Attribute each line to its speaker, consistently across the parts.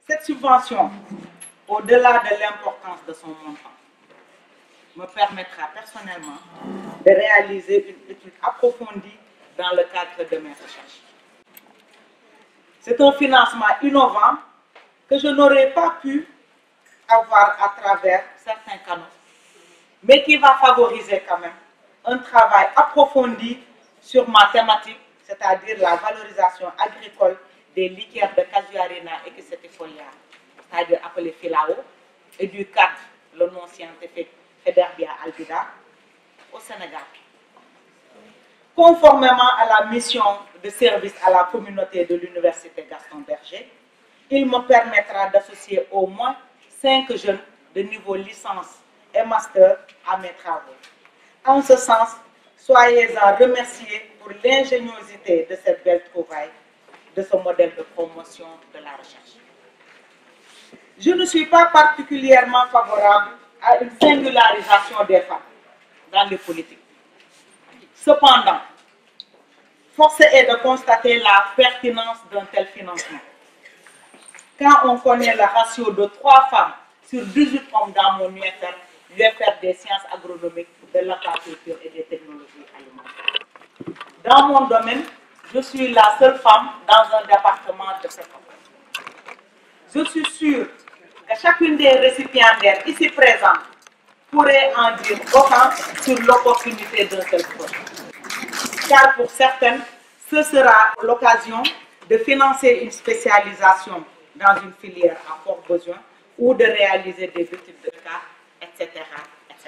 Speaker 1: Cette subvention, au-delà de l'importance de son montant, me permettra personnellement de réaliser une étude approfondie dans le cadre de mes recherches. C'est un financement innovant que je n'aurais pas pu avoir à travers certains canaux, mais qui va favoriser quand même un travail approfondi sur ma thématique, c'est-à-dire la valorisation agricole des liqueurs de casuarina equisetifolia, c'est-à-dire appelé filao, et du cadre, le nom scientifique Federbia albida, au Sénégal. Conformément à la mission de service à la communauté de l'Université Gaston Berger, il me permettra d'associer au moins 5 jeunes de niveau licence et master à mes travaux. En ce sens, soyez-en remerciés pour l'ingéniosité de cette belle trouvaille, de ce modèle de promotion de la recherche. Je ne suis pas particulièrement favorable à une singularisation des femmes dans les politiques. Cependant, force est de constater la pertinence d'un tel financement. Quand on connaît le ratio de 3 femmes sur 18 hommes dans mon UFR des sciences agronomiques, de l'aquaculture et des technologies alimentaires. Dans mon domaine, je suis la seule femme dans un département de 7 hommes. Je suis sûre que chacune des récipiendaires ici présentes pourrait en dire autant sur l'opportunité d'un tel projet. Car pour certaines, ce sera l'occasion de financer une spécialisation dans une filière à fort besoin ou de réaliser des études de cas, etc., etc.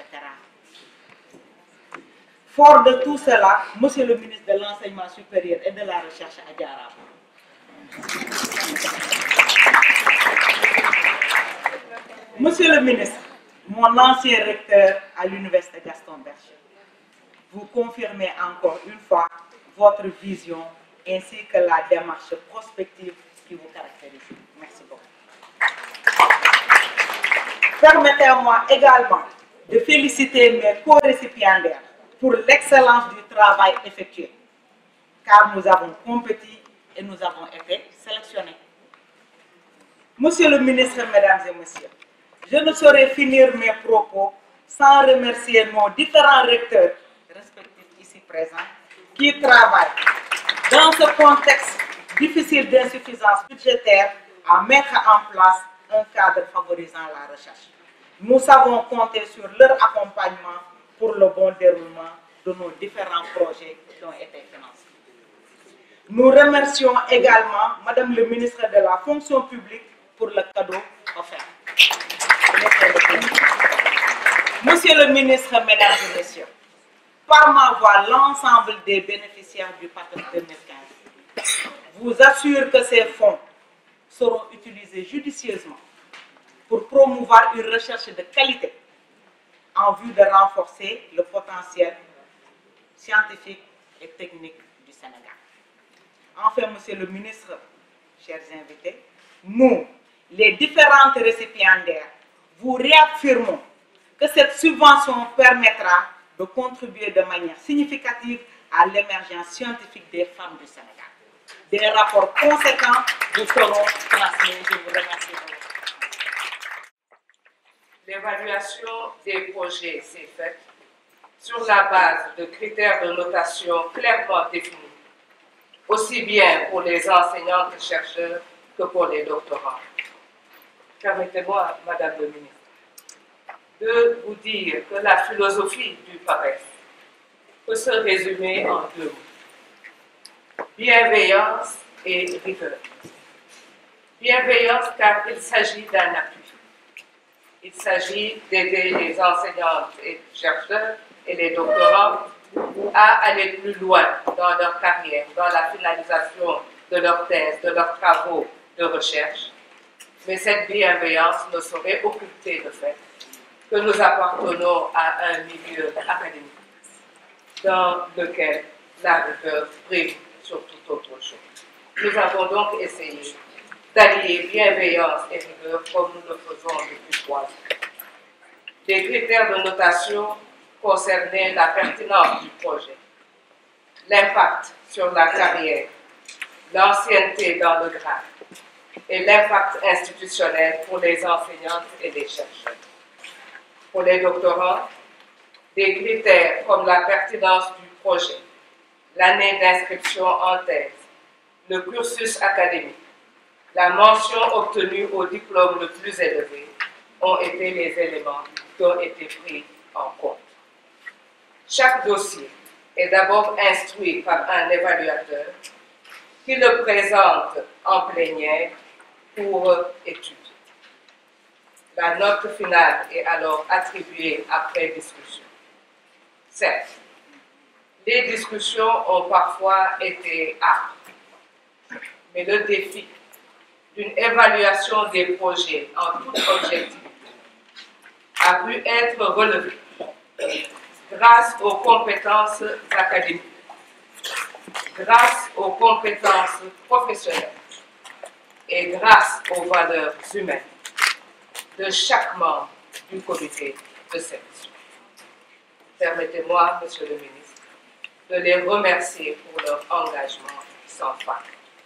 Speaker 1: Fort de tout cela, Monsieur le ministre de l'Enseignement supérieur et de la Recherche à Diarra. Monsieur le ministre, mon ancien recteur à l'Université Gaston Berger, vous confirmez encore une fois votre vision ainsi que la démarche prospective qui vous caractérise. Merci beaucoup. Permettez-moi également de féliciter mes co-récipiendaires pour l'excellence du travail effectué, car nous avons compétit et nous avons été sélectionnés. Monsieur le ministre, mesdames et messieurs, je ne saurais finir mes propos sans remercier nos différents recteurs respectifs ici présents qui travaillent dans ce contexte difficile d'insuffisance budgétaire à mettre en place un cadre favorisant la recherche. Nous savons compter sur leur accompagnement pour le bon déroulement de nos différents projets qui ont été financés. Nous remercions également Madame le ministre de la Fonction publique pour le cadeau offert. Monsieur le ministre, mesdames et messieurs, par ma voix, l'ensemble des bénéficiaires du PATEC 2015 vous assure que ces fonds seront utilisés judicieusement pour promouvoir une recherche de qualité en vue de renforcer le potentiel scientifique et technique du Sénégal. Enfin, Monsieur le ministre, chers invités, nous, les différentes récipiendaires, vous réaffirmons que cette subvention permettra de contribuer de manière significative à l'émergence scientifique des femmes du Sénégal. Des rapports conséquents vous seront transmis. Je vous remercie.
Speaker 2: L'évaluation des projets s'est faite sur la base de critères de notation clairement définis, aussi bien pour les enseignantes et chercheurs que pour les doctorants. Permettez-moi, Madame le ministre, de vous dire que la philosophie du PAPES peut se résumer en 2 mots: bienveillance et rigueur. Bienveillance car il s'agit d'un appui. Il s'agit d'aider les enseignantes et chercheurs et les doctorants à aller plus loin dans leur carrière, dans la finalisation de leurs thèses, de leurs travaux de recherche. Mais cette bienveillance ne saurait occulter le fait que nous appartenons à un milieu académique dans lequel la rigueur prime sur toute autre chose. Nous avons donc essayé d'allier bienveillance et rigueur comme nous le faisons depuis 3 ans. Les critères de notation concernaient la pertinence du projet, l'impact sur la carrière, l'ancienneté dans le grade et l'impact institutionnel pour les enseignantes et les chercheurs. Pour les doctorants, des critères comme la pertinence du projet, l'année d'inscription en thèse, le cursus académique, la mention obtenue au diplôme le plus élevé ont été les éléments qui ont été pris en compte. Chaque dossier est d'abord instruit par un évaluateur qui le présente en plénière pour étude. La note finale est alors attribuée après discussion. Certes, les discussions ont parfois été âpres, mais le défi d'une évaluation des projets en toute objectivité a pu être relevé grâce aux compétences académiques, grâce aux compétences professionnelles et grâce aux valeurs humaines de chaque membre du comité de sélection. Permettez-moi, Monsieur le ministre, de les remercier pour leur engagement sans faille.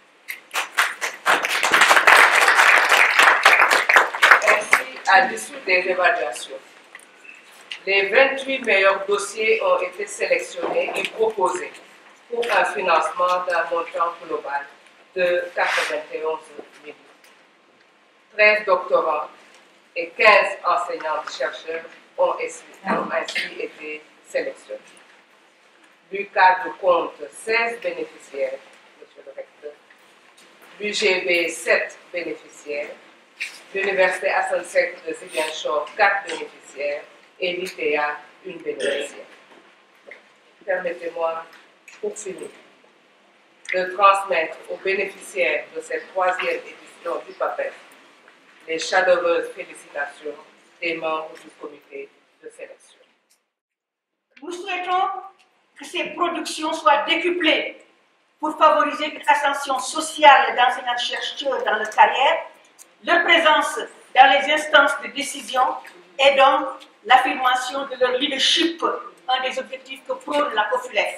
Speaker 2: Ainsi, à l'issue des évaluations, les 28 meilleurs dossiers ont été sélectionnés et proposés pour un financement d'un montant global de 91 000. 13 doctorants et 15 enseignants-chercheurs ont ainsi été sélectionnés. L'UCAD compte 16 bénéficiaires, Monsieur le recteur, l'UGB 7 bénéficiaires, l'Université Hassan Sek de Ziguinchor 4 bénéficiaires et l'ITA 1 bénéficiaire. Permettez-moi, pour finir, de transmettre aux bénéficiaires de cette 3e édition du PAPES les chaleureuses félicitations des membres du comité de sélection.
Speaker 3: Nous souhaitons que ces productions soient décuplées pour favoriser une ascension sociale d'enseignants-chercheurs dans leur carrière, leur présence dans les instances de décision et donc l'affirmation de leur leadership, un des objectifs que prône la COFULEF.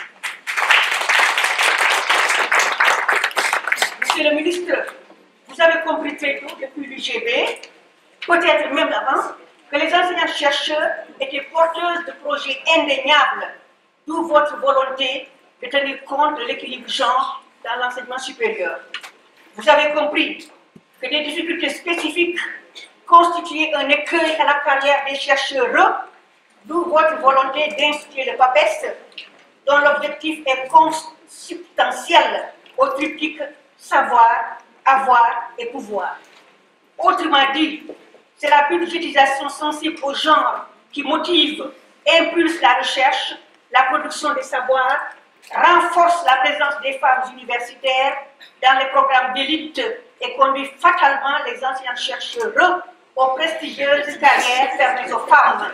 Speaker 3: Monsieur le ministre, vous avez compris très tôt depuis l'UGB, peut-être même avant, que les enseignants-chercheurs étaient porteurs de projets indéniables, d'où votre volonté de tenir compte de l'équilibre genre dans l'enseignement supérieur. Vous avez compris que des difficultés spécifiques constituaient un écueil à la carrière des chercheurs, d'où votre volonté d'instituer le PAPES, dont l'objectif est consubstantiel au triptyque savoir, avoir et pouvoir. Autrement dit, c'est la budgétisation sensible au genre qui motive, impulse la recherche, la production des savoirs, renforce la présence des femmes universitaires dans les programmes d'élite et conduit fatalement les enseignants-chercheurs aux prestigieuses carrières permises aux femmes.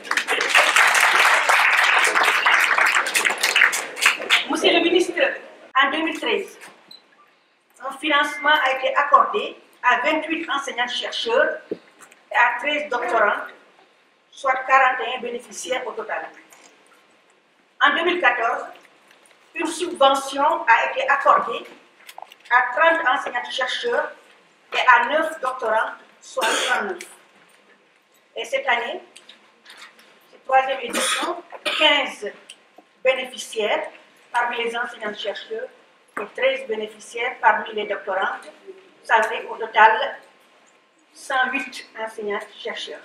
Speaker 3: Monsieur le ministre, en 2013, un financement a été accordé à 28 enseignants-chercheurs et à 13 doctorants, soit 41 bénéficiaires au total. En 2014, une subvention a été accordée à 30 enseignants-chercheurs et à 9 doctorants, soit 39. Et cette année, cette 3e édition, 15 bénéficiaires parmi les enseignants-chercheurs et 13 bénéficiaires parmi les doctorants. Ça fait au total 108 enseignants-chercheurs.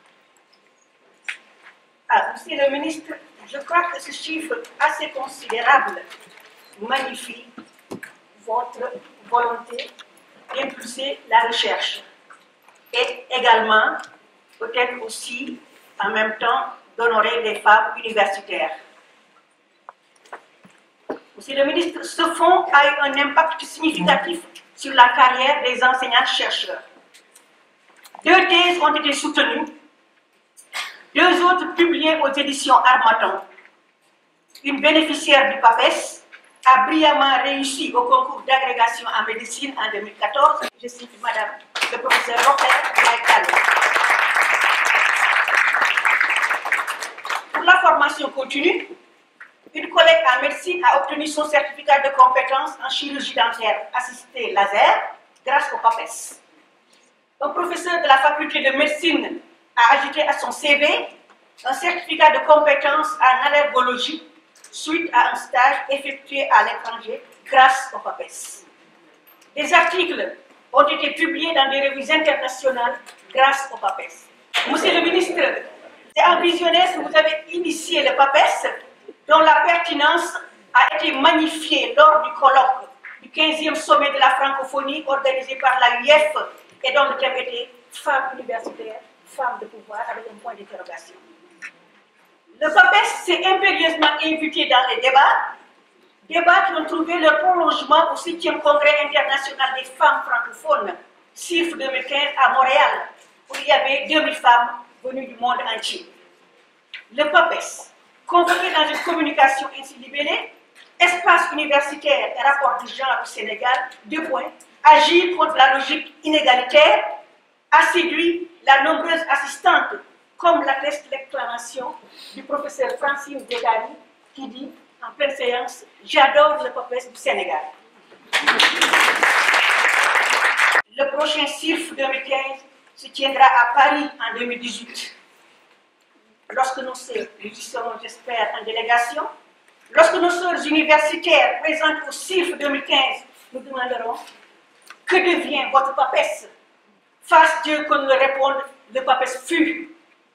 Speaker 3: Monsieur le ministre, je crois que ce chiffre assez considérable magnifie votre volonté d'impulser la recherche et également, peut-être aussi, en même temps, d'honorer les femmes universitaires. Monsieur le ministre, ce fonds a eu un impact significatif sur la carrière des enseignants-chercheurs. 2 thèses ont été soutenues, 2 autres publiées aux éditions Harmattan. Une bénéficiaire du PAPES a brillamment réussi au concours d'agrégation en médecine en 2014. Je cite Madame le professeur Rocher Laïkalo. Pour la formation continue, une collègue en médecine a obtenu son certificat de compétence en chirurgie dentaire assistée laser grâce au PAPES. Un professeur de la faculté de médecine a ajouté à son CV un certificat de compétence en allergologie suite à un stage effectué à l'étranger grâce au PAPES. Des articles ont été publiés dans des revues internationales grâce au PAPES. Monsieur le ministre, c'est un visionnaire que vous avez initié le PAPES, dont la pertinence a été magnifiée lors du colloque du 15e sommet de la francophonie organisé par l'AUF et dont le thème était « Femmes universitaires, femmes de pouvoir » avec un point d'interrogation. Le PAPES s'est impérieusement invité dans les débats qui ont trouvé leur prolongement au 7e Congrès international des femmes francophones, CIRF 2015 à Montréal, où il y avait 2000 femmes venues du monde entier. Le PAPES, convoqué dans une communication ainsi libellée, Espace universitaire et rapport du genre au Sénégal, 2 points, agir contre la logique inégalitaire, a séduit la nombreuse assistante, comme l'atteste l'exclamation du professeur Francine Degari, qui dit en pleine séance « J'adore le PAPES du Sénégal ». Le prochain CIRF 2015 se tiendra à Paris en 2018. Lorsque nous serons, j'espère, en délégation, lorsque nos sœurs universitaires présentes au CIRF 2015 nous demanderont « Que devient votre PAPES ?» Fasse Dieu qu'on nous réponde « Le PAPES fut ».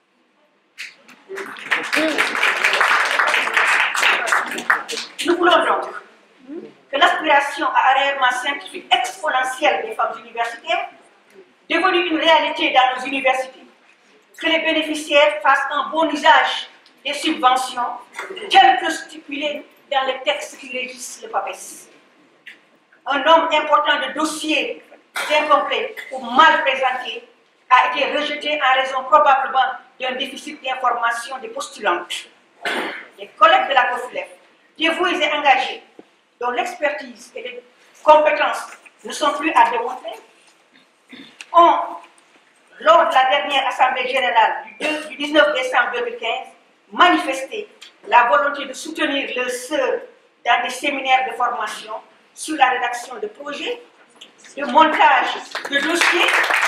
Speaker 3: Nous voulons donc que l'aspiration à un rayonnement scientifique exponentiel des femmes universitaires, devenue une réalité dans nos universités, que les bénéficiaires fassent un bon usage des subventions telles que stipulées dans les textes qui régissent le PAPES. Un nombre important de dossiers incomplets ou mal présentés a été rejeté en raison probablement d'un déficit d'information des postulantes. Les collègues de la COFLEF, dévoués et engagés, dont l'expertise et les compétences ne sont plus à démontrer, ont, lors de la dernière Assemblée générale du 19 décembre 2015, manifesté la volonté de soutenir leurs sœurs dans des séminaires de formation sur la rédaction de projets, de montage de dossiers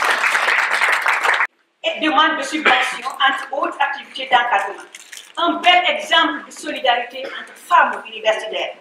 Speaker 3: et demande de subventions, entre autres activités d'encadrement. Un bel exemple de solidarité entre femmes universitaires.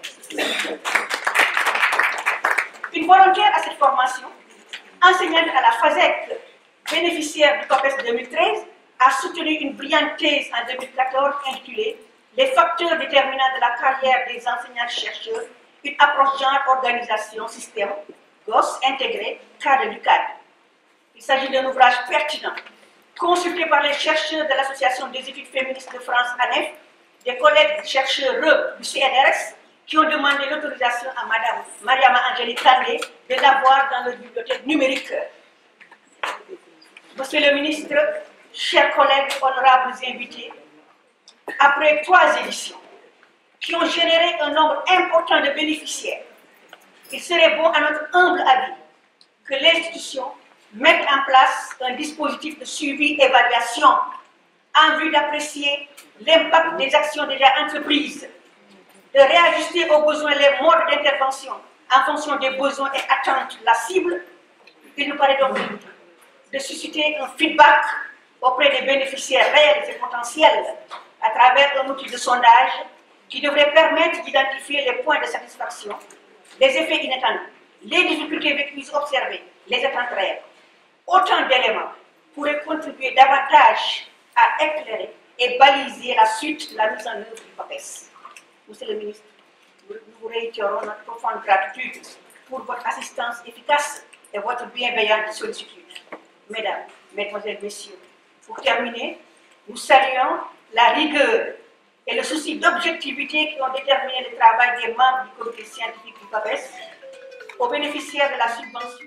Speaker 3: Une volontaire à cette formation, enseignante à la FASEC, bénéficiaire du PAPES 2013, a soutenu une brillante thèse en 2014 intitulée « Les facteurs déterminants de la carrière des enseignants-chercheurs, une approche genre, organisation, système, GOS intégré, cadre du cadre ». Il s'agit d'un ouvrage pertinent, consulté par les chercheurs de l'Association des études féministes de France, ANEF, des collègues chercheurs du CNRS, qui ont demandé l'autorisation à Mme Mariama Angélique Kandé de l'avoir dans leur bibliothèque numérique. Monsieur le ministre, chers collègues, honorables invités, après 3 éditions qui ont généré un nombre important de bénéficiaires, il serait bon, à notre humble avis, que l'institution mette en place un dispositif de suivi et évaluation en vue d'apprécier l'impact des actions déjà entreprises, de réajuster aux besoins les modes d'intervention en fonction des besoins et attentes de la cible. Il nous paraît donc de susciter un feedback auprès des bénéficiaires réels et potentiels à travers un outil de sondage qui devrait permettre d'identifier les points de satisfaction, les effets inattendus, les difficultés vécues observées, les attentes réelles. Autant d'éléments pourraient contribuer davantage à éclairer et baliser la suite de la mise en œuvre du PAPES. Monsieur le ministre, nous vous réitérons notre profonde gratitude pour votre assistance efficace et votre bienveillante sollicitude. Mesdames, Mesdemoiselles, Messieurs, pour terminer, nous saluons la rigueur et le souci d'objectivité qui ont déterminé le travail des membres du comité scientifique du PAPES aux bénéficiaires de la subvention.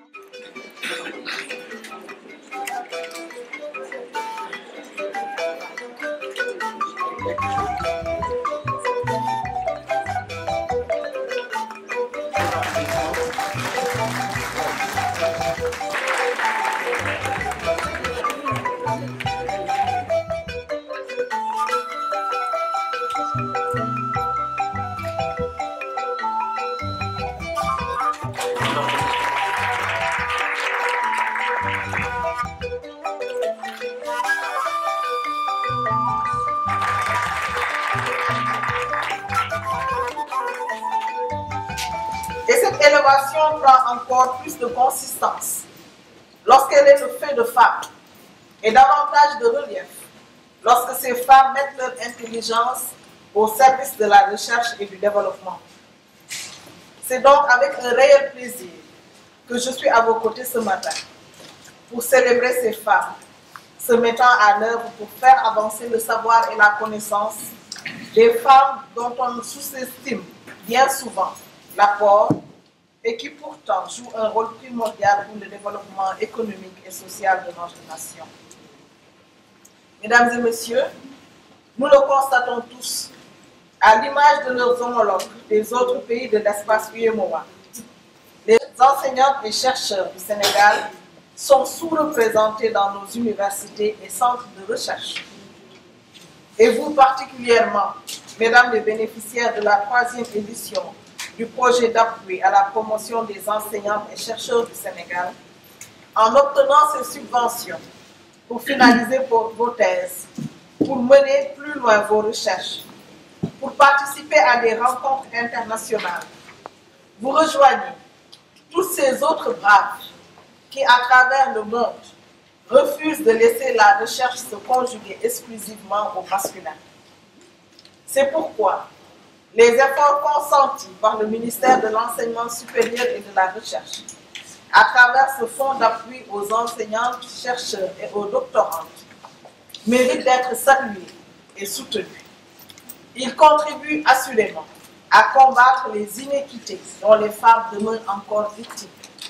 Speaker 4: Et cette élévation prend encore plus de consistance lorsqu'elle est le fait de femmes et davantage de relief lorsque ces femmes mettent leur intelligence au service de la recherche et du développement. C'est donc avec un réel plaisir que je suis à vos côtés ce matin pour célébrer ces femmes se mettant en œuvre pour faire avancer le savoir et la connaissance des femmes dont on sous-estime bien souvent l'apport et qui pourtant jouent un rôle primordial pour le développement économique et social de notre nation. Mesdames et messieurs, nous le constatons tous, à l'image de leurs homologues des autres pays de l'espace UEMOA. Les enseignantes et chercheurs du Sénégal sont sous-représentés dans nos universités et centres de recherche. Et vous particulièrement, mesdames les bénéficiaires de la 3e édition du projet d'appui à la promotion des enseignantes et chercheurs du Sénégal, en obtenant ces subventions pour finaliser vos thèses, pour mener plus loin vos recherches, pour participer à des rencontres internationales. Vous rejoignez tous ces autres braves qui, à travers le monde, refusent de laisser la recherche se conjuguer exclusivement au masculin. C'est pourquoi les efforts consentis par le ministère de l'Enseignement supérieur et de la Recherche, à travers ce fonds d'appui aux enseignantes, chercheurs et aux doctorantes, méritent d'être salués et soutenus. Ils contribuent assurément à combattre les inéquités dont les femmes demeurent encore victimes.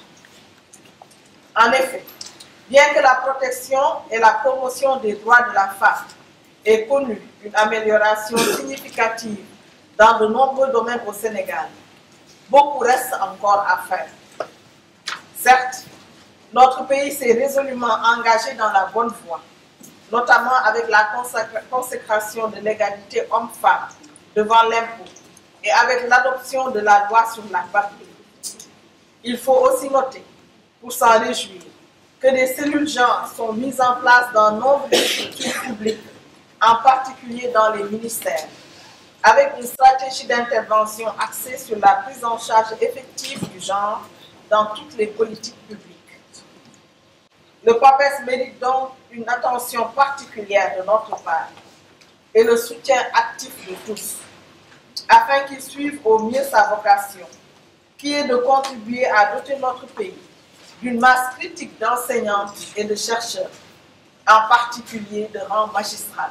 Speaker 4: En effet, bien que la protection et la promotion des droits de la femme aient connu une amélioration significative dans de nombreux domaines au Sénégal, beaucoup reste encore à faire. Certes, notre pays s'est résolument engagé dans la bonne voie, notamment avec la consécration de l'égalité homme-femme devant l'impôt et avec l'adoption de la loi sur la parité. Il faut aussi noter, pour s'en réjouir, que des cellules genre sont mises en place dans nombre de structures publiques, en particulier dans les ministères, avec une stratégie d'intervention axée sur la prise en charge effective du genre dans toutes les politiques publiques. Le PAPES mérite donc une attention particulière de notre part et le soutien actif de tous, afin qu'il suive au mieux sa vocation, qui est de contribuer à doter notre pays d'une masse critique d'enseignantes et de chercheurs, en particulier de rang magistral.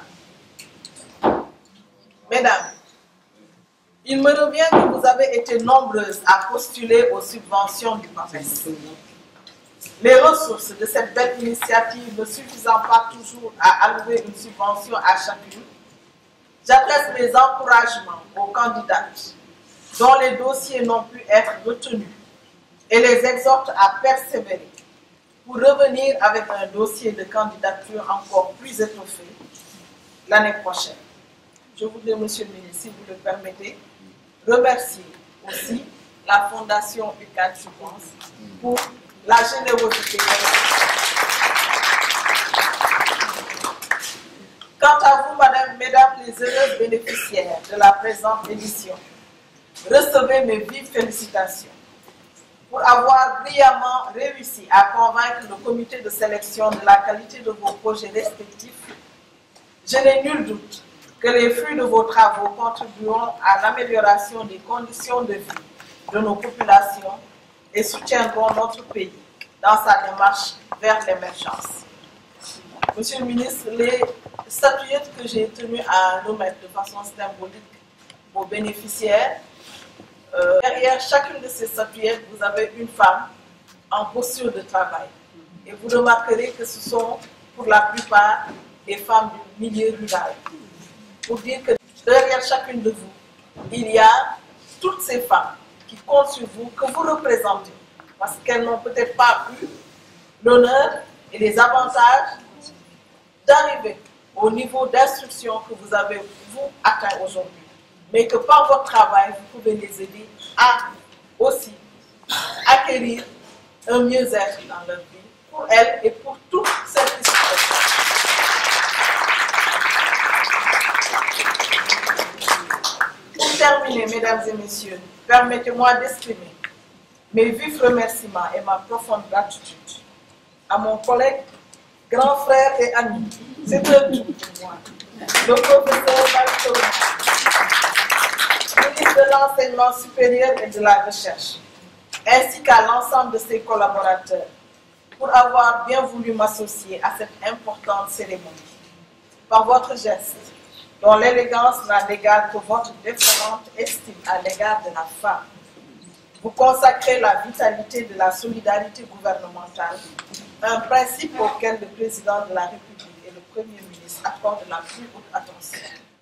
Speaker 4: Mesdames, il me revient que vous avez été nombreuses à postuler aux subventions du PAPES. Les ressources de cette belle initiative ne suffisant pas toujours à allouer une subvention à chacune, j'adresse mes encouragements aux candidates dont les dossiers n'ont pu être retenus et les exhorte à persévérer pour revenir avec un dossier de candidature encore plus étoffé l'année prochaine. Je voudrais, Monsieur le ministre, si vous le permettez, remercier aussi la Fondation UCAD, je pense, pour la générosité. Quant à vous, mesdames les heureuses bénéficiaires de la présente édition, recevez mes vives félicitations pour avoir brillamment réussi à convaincre le comité de sélection de la qualité de vos projets respectifs. Je n'ai nul doute que les fruits de vos travaux contribueront à l'amélioration des conditions de vie de nos populations et soutiendront notre pays dans sa démarche vers l'émergence. Monsieur le ministre, les statuettes que j'ai tenu à remettre de façon symbolique aux bénéficiaires, derrière chacune de ces statuettes, vous avez une femme en posture de travail. Et vous remarquerez que ce sont pour la plupart des femmes du milieu rural. Pour dire que derrière chacune de vous, il y a toutes ces femmes qui comptent sur vous, que vous représentez, parce qu'elles n'ont peut-être pas eu l'honneur et les avantages d'arriver au niveau d'instruction que vous avez, vous, atteint aujourd'hui. Mais que par votre travail, vous pouvez les aider à aussi acquérir un mieux-être dans leur vie pour elle et pour tous celles qui sont présentes. Pour terminer, mesdames et messieurs, permettez-moi d'exprimer mes vifs remerciements et ma profonde gratitude à mon collègue, grand frère et ami, c'est un tout pour moi, le professeur Marie-Claude, ministre de l'Enseignement supérieur et de la Recherche, ainsi qu'à l'ensemble de ses collaborateurs, pour avoir bien voulu m'associer à cette importante cérémonie. Par votre geste, dont l'élégance n'a d'égal que votre déferente estime à l'égard de la femme, vous consacrez la vitalité de la solidarité gouvernementale, un principe auquel le président de la République et le Premier ministre accordent la plus haute attention.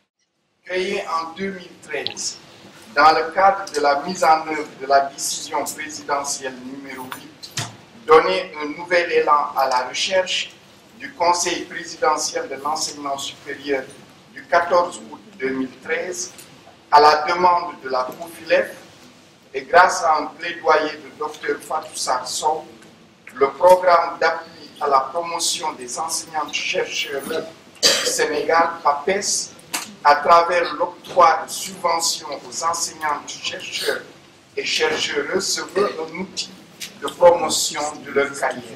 Speaker 5: Créé en 2013, dans le cadre de la mise en œuvre de la décision présidentielle numéro 8, donner un nouvel élan à la recherche du Conseil présidentiel de l'enseignement supérieur du 14 août 2013, à la demande de la COFILEF, et grâce à un plaidoyer de Dr Fatou Sarsow, le programme d'appui à la promotion des enseignants-chercheurs du Sénégal, PAPES, à travers l'octroi de subventions aux enseignants-chercheurs et chercheuses, se veut un outil de promotion de leur carrière.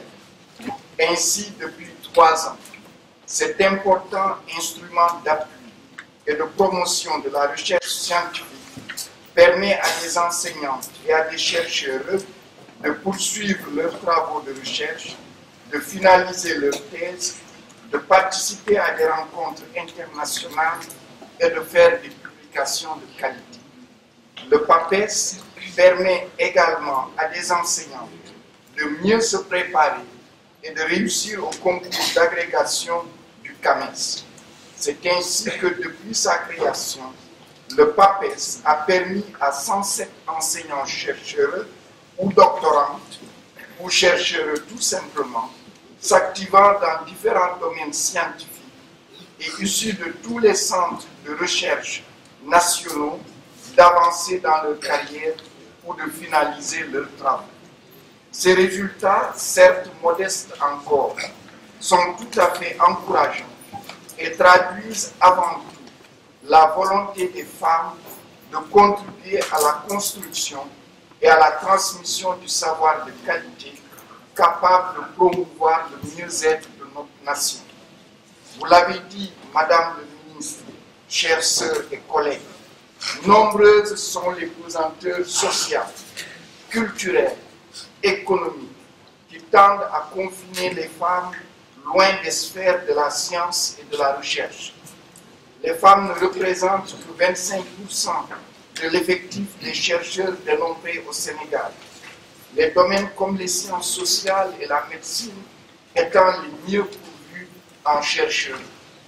Speaker 5: Ainsi, depuis 3 ans, cet important instrument d'appui et de promotion de la recherche scientifique permet à des enseignantes et à des chercheurs de poursuivre leurs travaux de recherche, de finaliser leurs thèses, de participer à des rencontres internationales et de faire des publications de qualité. Le PAPES permet également à des enseignants de mieux se préparer et de réussir au concours d'agrégation du CAMES. C'est ainsi que depuis sa création, le PAPES a permis à 107 enseignants-chercheurs ou doctorantes, ou chercheurs tout simplement, s'activant dans différents domaines scientifiques et issus de tous les centres de recherche nationaux, d'avancer dans leur carrière ou de finaliser leurs travaux. Ces résultats, certes modestes encore, sont tout à fait encourageants et traduisent avant tout la volonté des femmes de contribuer à la construction et à la transmission du savoir de qualité capable de promouvoir le mieux-être de notre nation. Vous l'avez dit, Madame le ministre, chères sœurs et collègues, nombreuses sont les pesanteurs sociales, culturelles, économiques qui tendent à confiner les femmes loin des sphères de la science et de la recherche. Les femmes ne représentent que 25% de l'effectif des chercheurs dénombrés au Sénégal. Les domaines comme les sciences sociales et la médecine étant les mieux pourvus en chercheurs.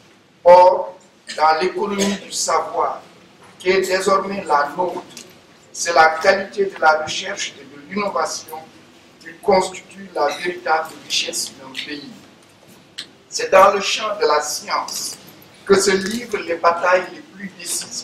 Speaker 5: Or, dans l'économie du savoir, qui est désormais la nôtre, c'est la qualité de la recherche et de l'innovation qui constitue la véritable richesse d'un pays. C'est dans le champ de la science que se livrent les batailles les plus décisives.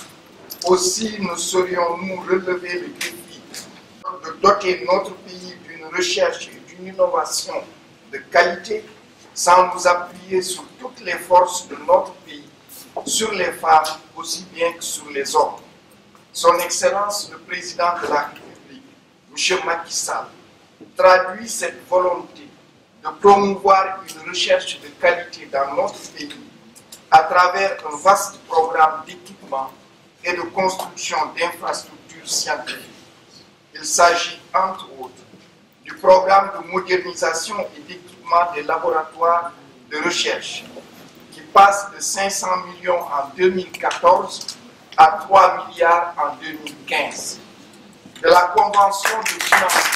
Speaker 5: Aussi ne saurions-nous relever le défi de doter notre pays d'une recherche et d'une innovation de qualité sans nous appuyer sur toutes les forces de notre pays, sur les femmes aussi bien que sur les hommes. Son Excellence le Président de la République, M. Macky Sall, traduit cette volonté de promouvoir une recherche de qualité dans notre pays à travers un vaste programme d'équipement et de construction d'infrastructures scientifiques. Il s'agit, entre autres, du programme de modernisation et d'équipement des laboratoires de recherche, qui passe de 500 millions en 2014 à 3 milliards en 2015. De la convention de financement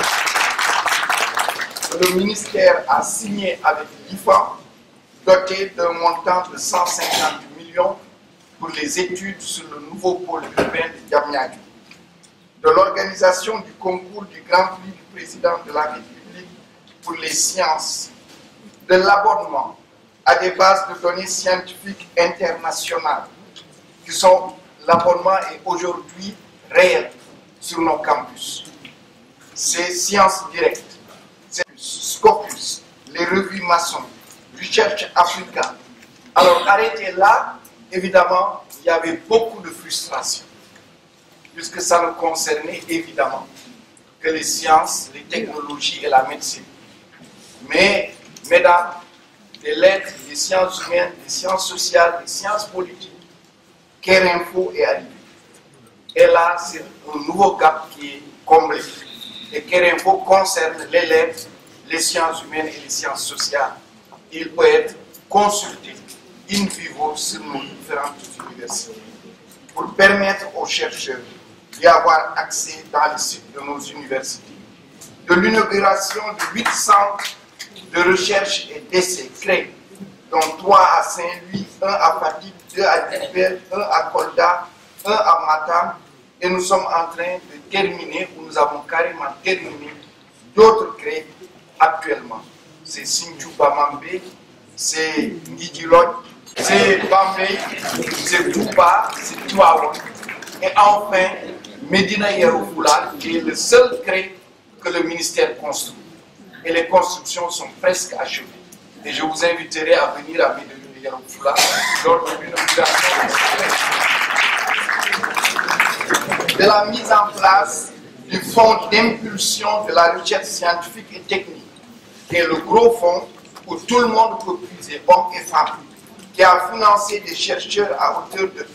Speaker 5: que le ministère a signée avec l'IFAN, dotée d'un montant de 150 millions pour les études sur le nouveau pôle urbain de Diamniadio, de l'organisation du concours du Grand Prix du Président de la République pour les sciences, de l'abonnement à des bases de données scientifiques internationales, qui sont, l'abonnement est aujourd'hui réel sur nos campus. C'est Sciences Directes, c'est Scopus, revues maçons, Recherche Africa. Alors arrêtez là, évidemment, il y avait beaucoup de frustration, puisque ça ne concernait évidemment que les sciences, les technologies et la médecine. Mais, mesdames, des lettres, des sciences humaines, des sciences sociales, des sciences politiques, Kerinfo est arrivé. Et là, c'est un nouveau gap qui est comblé. Et Kerinfo concerne les lettres, les sciences humaines et les sciences sociales. Il peut être consulté in vivo sur nos différentes universités pour permettre aux chercheurs d'y avoir accès dans les sites de nos universités. De l'inauguration de 8 centres de recherche et d'essais créés, dont 3 à Saint-Louis, 1 à Fatick, 2 à Diourbel, 1 à Kolda, 1 à Matam, et nous sommes en train de terminer, ou nous avons carrément terminé, d'autres créés actuellement. C'est Sinthiou Bamambé, c'est Ngidiloj, c'est Bambey, c'est Touba, c'est Tivaouane. Et enfin, Médina Yoro Foulah, qui est le seul cré que le ministère construit. Et les constructions sont presque achevées. Et je vous inviterai à venir à Médina Yoro Foulah lors de l'inauguration de la mise en place du fonds d'impulsion de la recherche scientifique et technique, qui est le gros fonds où tout le monde peut puiser, hommes et femmes, qui a financé des chercheurs à hauteur de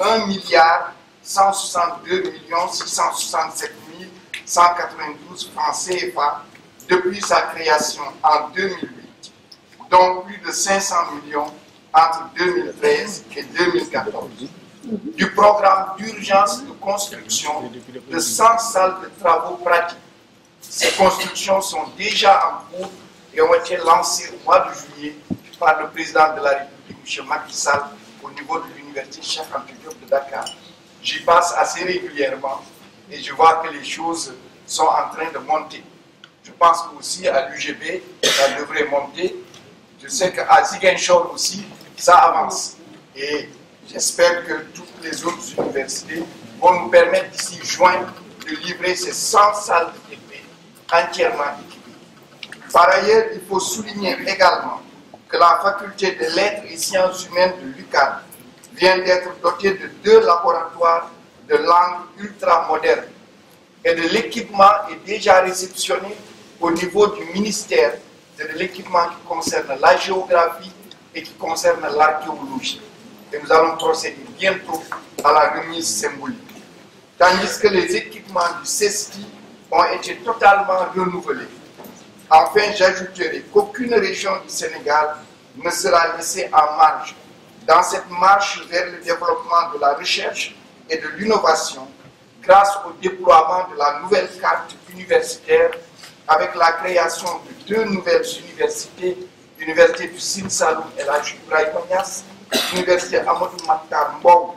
Speaker 5: 1,162,667,192 francs CFA depuis sa création en 2008, dont plus de 500 millions entre 2013 et 2014. Du programme d'urgence de construction de 100 salles de travaux pratiques. Ces constructions sont déjà en cours et ont été lancées au mois de juillet par le président de la République, M. Macky Sall, au niveau de l'université Cheikh Anta Diop de Dakar. J'y passe assez régulièrement et je vois que les choses sont en train de monter. Je pense qu'aussi à l'UGB, ça devrait monter. Je sais qu'à Ziguinchor aussi, ça avance. Et j'espère que toutes les autres universités vont nous permettre d'ici juin de livrer ces 100 salles de TP entièrement équipées. Par ailleurs, il faut souligner également que la faculté de lettres et sciences humaines de l'UQAM vient d'être dotée de 2 laboratoires de langue ultra-modernes et de l'équipement est déjà réceptionné au niveau du ministère de l'équipement qui concerne la géographie et qui concerne l'archéologie. Et nous allons procéder bientôt à la remise symbolique. Tandis que les équipements du CESTI ont été totalement renouvelés. Enfin, j'ajouterai qu'aucune région du Sénégal ne sera laissée en marge dans cette marche vers le développement de la recherche et de l'innovation grâce au déploiement de la nouvelle carte universitaire avec la création de 2 nouvelles universités, l'université du Sine Saloum et la Ibrahima Niass, l'université Amadou Mahtar Mbow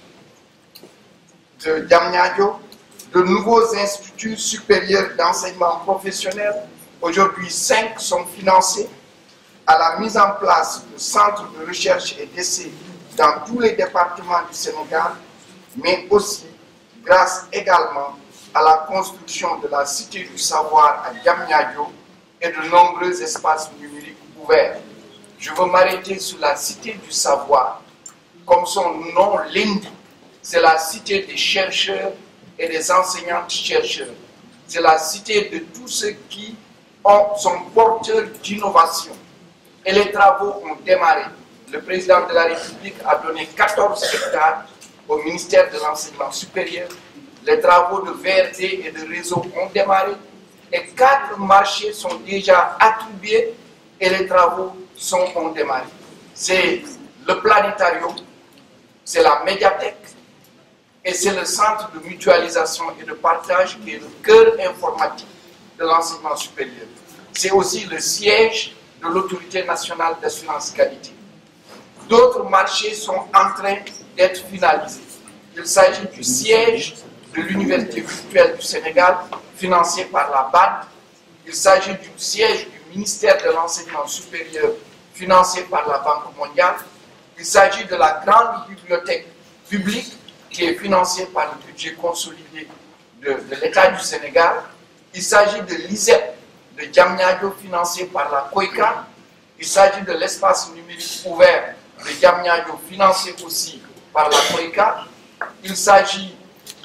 Speaker 5: de Diamniadio, de nouveaux instituts supérieurs d'enseignement professionnel. Aujourd'hui, 5 sont financés à la mise en place de centres de recherche et d'essais dans tous les départements du Sénégal, mais aussi grâce également à la construction de la Cité du Savoir à Diamniadio et de nombreux espaces numériques ouverts. Je veux m'arrêter sur la Cité du Savoir. Comme son nom l'indique, c'est la cité des chercheurs et des enseignantes-chercheurs. C'est la cité de tous ceux qui sont porteurs d'innovation. Et les travaux ont démarré. Le président de la République a donné 14 hectares au ministère de l'Enseignement supérieur. Les travaux de VRT et de réseau ont démarré. Et 4 marchés sont déjà attribués et les travaux ont démarré. C'est le planétarium, c'est la médiathèque et c'est le centre de mutualisation et de partage qui est le cœur informatique de l'enseignement supérieur. C'est aussi le siège de l'Autorité nationale d'assurance qualité. D'autres marchés sont en train d'être finalisés. Il s'agit du siège de l'Université virtuelle du Sénégal, financé par la BAD. Il s'agit du siège du ministère de l'Enseignement supérieur, financé par la Banque mondiale. Il s'agit de la grande bibliothèque publique qui est financée par le budget consolidé de l'État du Sénégal. Il s'agit de l'ISEP de Diamniadio, financé par la COICA. Il s'agit de l'espace numérique ouvert de Diamniadio, financé aussi par la COICA. Il s'agit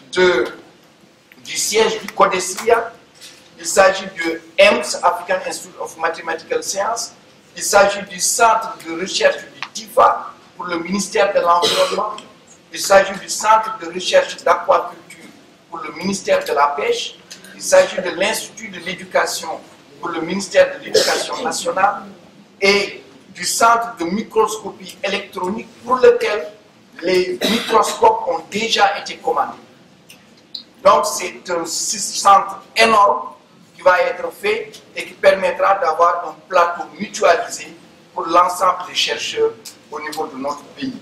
Speaker 5: du siège du CODESIA. Il s'agit du EMS, African Institute of Mathematical Sciences. Il s'agit du centre de recherche du TIFA pour le ministère de l'Environnement. Il s'agit du centre de recherche d'aquaculture pour le ministère de la Pêche. Il s'agit de l'Institut de l'éducation pour le ministère de l'Éducation nationale et du centre de microscopie électronique pour lequel les microscopes ont déjà été commandés. Donc c'est un centre énorme qui va être fait et qui permettra d'avoir un plateau mutualisé pour l'ensemble des chercheurs au niveau de notre pays.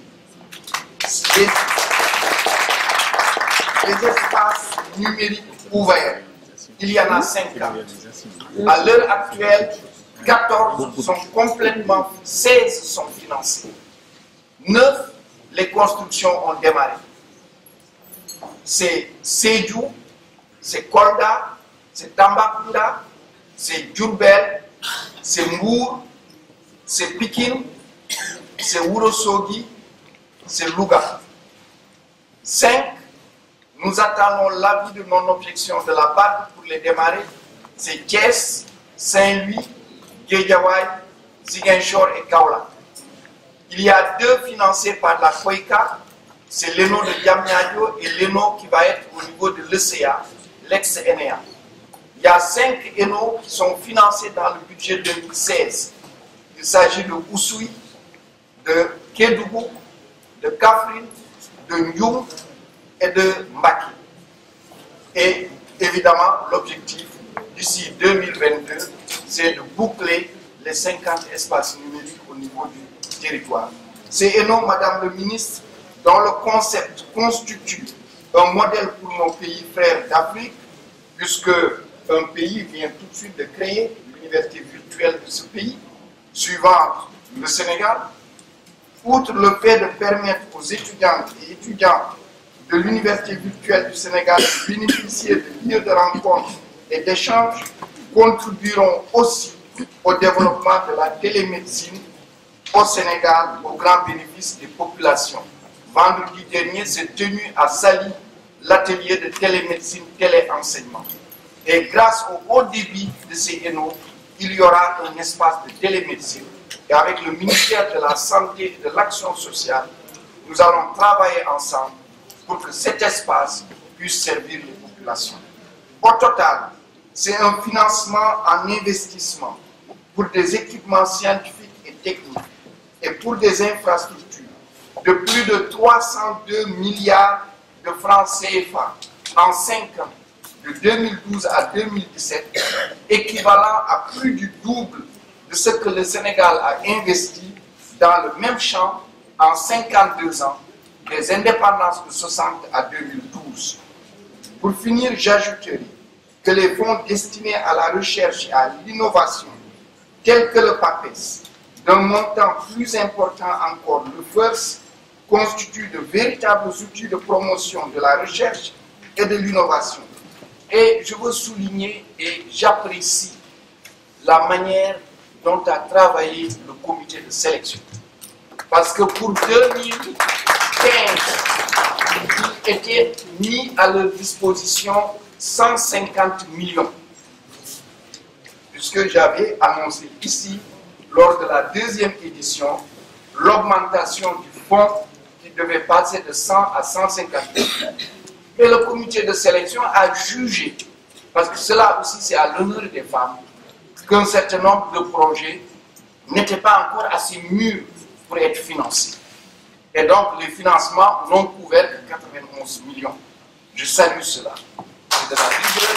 Speaker 5: Les espaces numériques ouverts, il y en a 50. À l'heure actuelle, 14 sont complètement, 16 sont financés. 9, les constructions ont démarré. C'est Sédhiou, c'est Kolda, c'est Tambacounda, c'est Diourbel, c'est Mbour, c'est Pikine, c'est Ourossogui, c'est Louga. 5, nous attendons l'avis de non-objection de la BAD pour les démarrer. C'est Thiès, Saint-Louis, Guédiawaye, Ziguinchor et Kaolack. Il y a 2 financés par la COICA, c'est l'ENO de Diamniadio et l'ENO qui va être au niveau de l'ECA, l'ex-ENEA. Il y a 5 ENO qui sont financés dans le budget 2016. Il s'agit de Oussouye, de Kédougou, de Kaffrine, de Ndioum et de Mbacké. Et évidemment, l'objectif d'ici 2022, c'est de boucler les 50 espaces numériques au niveau du territoire. Ces ENO, Madame le ministre, dont le concept constitue un modèle pour nos pays frères d'Afrique, puisque un pays vient tout de suite de créer l'université virtuelle de ce pays, suivant le Sénégal. Outre le fait de permettre aux étudiantes et étudiants de l'université virtuelle du Sénégal de bénéficier de lieux de rencontre et d'échange, contribueront aussi au développement de la télémédecine au Sénégal au grand bénéfice des populations. Vendredi dernier s'est tenu à Saly l'atelier de télémédecine téléenseignement. Et grâce au haut débit de ces ENO, il y aura un espace de télémédecine. Et avec le ministère de la Santé et de l'Action sociale, nous allons travailler ensemble pour que cet espace puisse servir les populations. Au total, c'est un financement en investissement pour des équipements scientifiques et techniques et pour des infrastructures de plus de 302 milliards de francs CFA en 5 ans, de 2012 à 2017, équivalent à plus du double de ce que le Sénégal a investi dans le même champ en 52 ans, des indépendances de 60 à 2012. Pour finir, j'ajouterai que les fonds destinés à la recherche et à l'innovation, tels que le PAPES, d'un montant plus important encore, le FIRST, constituent de véritables outils de promotion de la recherche et de l'innovation. Et je veux souligner et j'apprécie la manière dont a travaillé le comité de sélection. Parce que pour 2015, il était mis à leur disposition 150 millions. Puisque j'avais annoncé ici, lors de la 2e édition, l'augmentation du fonds qui devait passer de 100 à 150 millions. Et le comité de sélection a jugé, parce que cela aussi c'est à l'honneur des femmes, qu'un certain nombre de projets n'étaient pas encore assez mûrs pour être financés. Et donc les financements n'ont couvert que 91 millions. Je salue cela. C'est de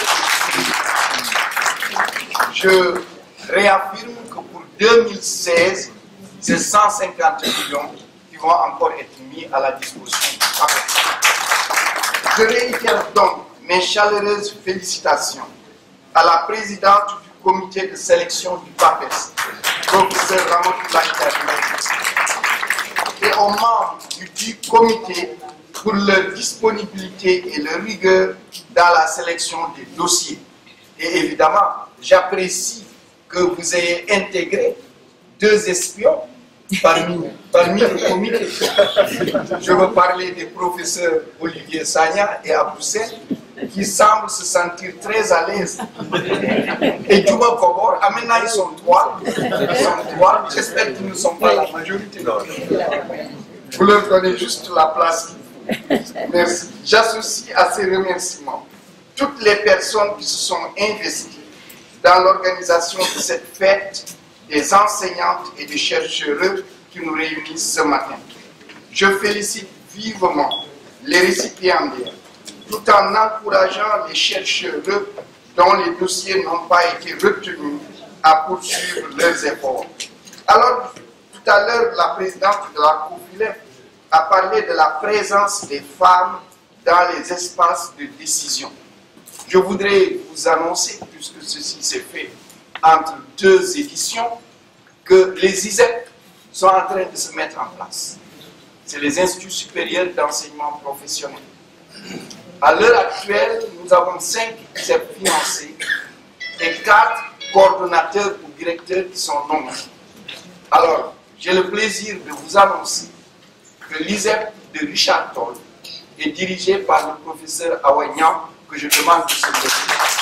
Speaker 5: la rigueur. Je réaffirme que pour 2016, c'est 150 millions qui vont encore être mis à la disposition du PAPES. Je réitère donc mes chaleureuses félicitations à la présidente du comité de sélection du PAPES, professeur Ramatoulaye Diagne, et aux membres du comité pour leur disponibilité et leur rigueur dans la sélection des dossiers. Et évidemment, j'apprécie que vous ayez intégré 2 espions parmi le comité. Je veux parler des professeurs Olivier Sagna et Aboussel, qui semblent se sentir très à l'aise. Et Djuma Kobor, maintenant ils sont 3. J'espère qu'ils ne sont pas la majorité. Vous leur donnez juste la place. Merci. J'associe à ces remerciements toutes les personnes qui se sont investies dans l'organisation de cette fête, des enseignantes et des chercheurs qui nous réunissent ce matin. Je félicite vivement les récipiendaires, tout en encourageant les chercheurs dont les dossiers n'ont pas été retenus à poursuivre leurs efforts. Alors, tout à l'heure, la présidente de la COFILEF a parlé de la présence des femmes dans les espaces de décision. Je voudrais vous annoncer, puisque ceci s'est fait entre 2 éditions, que les ISEP sont en train de se mettre en place. C'est les Instituts supérieurs d'enseignement professionnel. À l'heure actuelle, nous avons 5 ISEP financés et 4 coordonnateurs ou directeurs qui sont nommés. Alors, j'ai le plaisir de vous annoncer que l'ISEP de Richard Toll est dirigé par le professeur Awagnan, que je demande de se lever.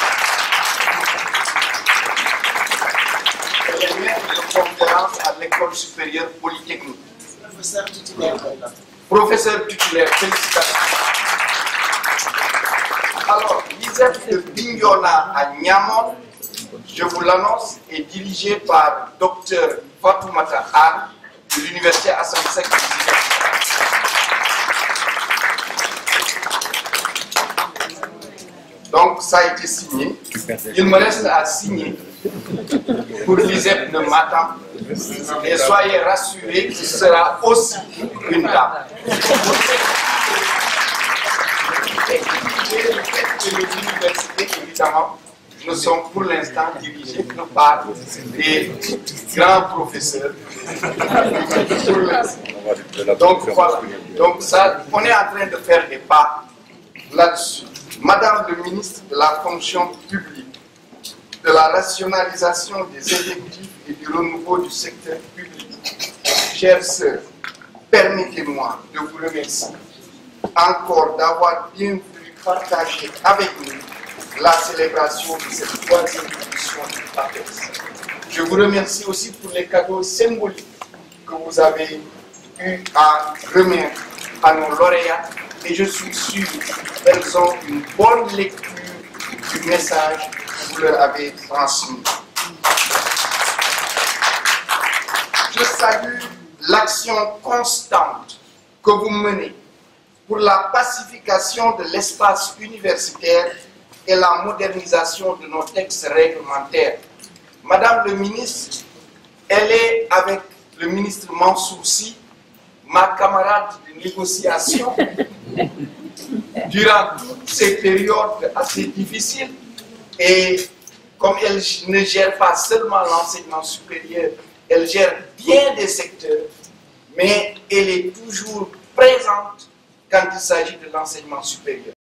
Speaker 5: Elle est maître de conférence à l'école supérieure polytechnique. Professeur titulaire, félicitations. Alors, l'ISEP de Bignona à Niamon, je vous l'annonce, est dirigé par Dr Fatoumata Anne de l'Université Assane Seck. Donc, ça a été signé. Il me reste à signer pour l'ISEP de Matam. Et soyez rassurés qu'il sera aussi une dame. Les universités, évidemment, ne sont pour l'instant dirigées que par des grands professeurs. Donc, voilà. Donc, ça, on est en train de faire des pas là-dessus. Madame le ministre de la fonction publique, de la rationalisation des effectifs et du renouveau du secteur public, chères sœurs, permettez-moi de vous remercier encore d'avoir bien voulu partager avec nous la célébration de cette 3e édition du PAPES. Je vous remercie aussi pour les cadeaux symboliques que vous avez eu à remettre à nos lauréats. Et je suis sûr qu'elles ont une bonne lecture du message que vous leur avez transmis. Je salue l'action constante que vous menez pour la pacification de l'espace universitaire et la modernisation de nos textes réglementaires. Madame le ministre, elle est avec le ministre Mansour Sy, ma camarade de négociation, durant toutes ces périodes assez difficiles. Et comme elle ne gère pas seulement l'enseignement supérieur, elle gère bien des secteurs, mais elle est toujours présente quand il s'agit de l'enseignement supérieur.